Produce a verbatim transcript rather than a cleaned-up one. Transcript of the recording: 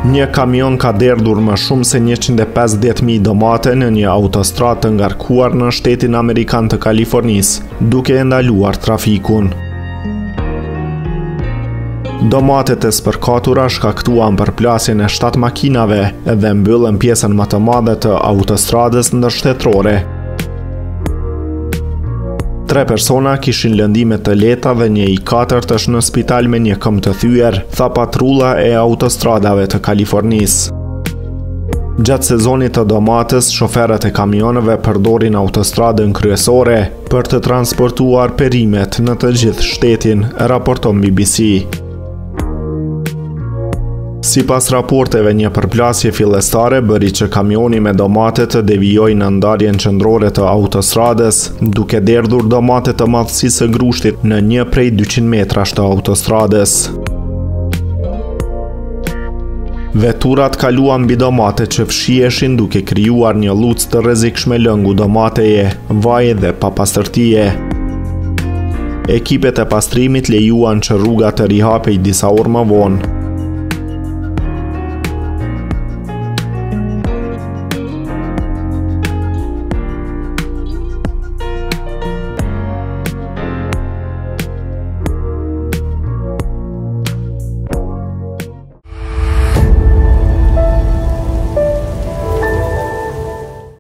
Një kamion ka derdhur më shumë se njëqind e pesëdhjetë mijë domate në një autostradë të ngarkuar në shtetin amerikan të Kalifornisë, duke e ndaluar trafikun. Domatet e spërkatura shkaktuan përplasjen e shtatë makinave dhe mbyllën pjesën më të madhe të autostradës ndërshtetërore. Tre persona kishin lëndime të lehta dhe një i katërt është në spital me një këmbë të thyer, tha patrulla e autostradave të Kalifornisë. Gjatë sezonit të domates, shoferët e kamioneve përdorin autostradën kryesore për të transportuar perimet në të gjithë shtetin, raporton B B C. Sipas raporteve, një përplasje fillestare bëri që kamioni me domate të devijojë në ndarjen qendrore të autostradës, duke derdhur domate të madhësisë së grushtit në një prej dyqind metrash të autostradës. Veturat kaluan mbi domate që fshiheshin duke krijuar një lucë të rrezikshme lëngu domateje, vaje dhe papastërtie. Ekipet e pastrimit lejuan që rruga të rihapej disa orë më vonë.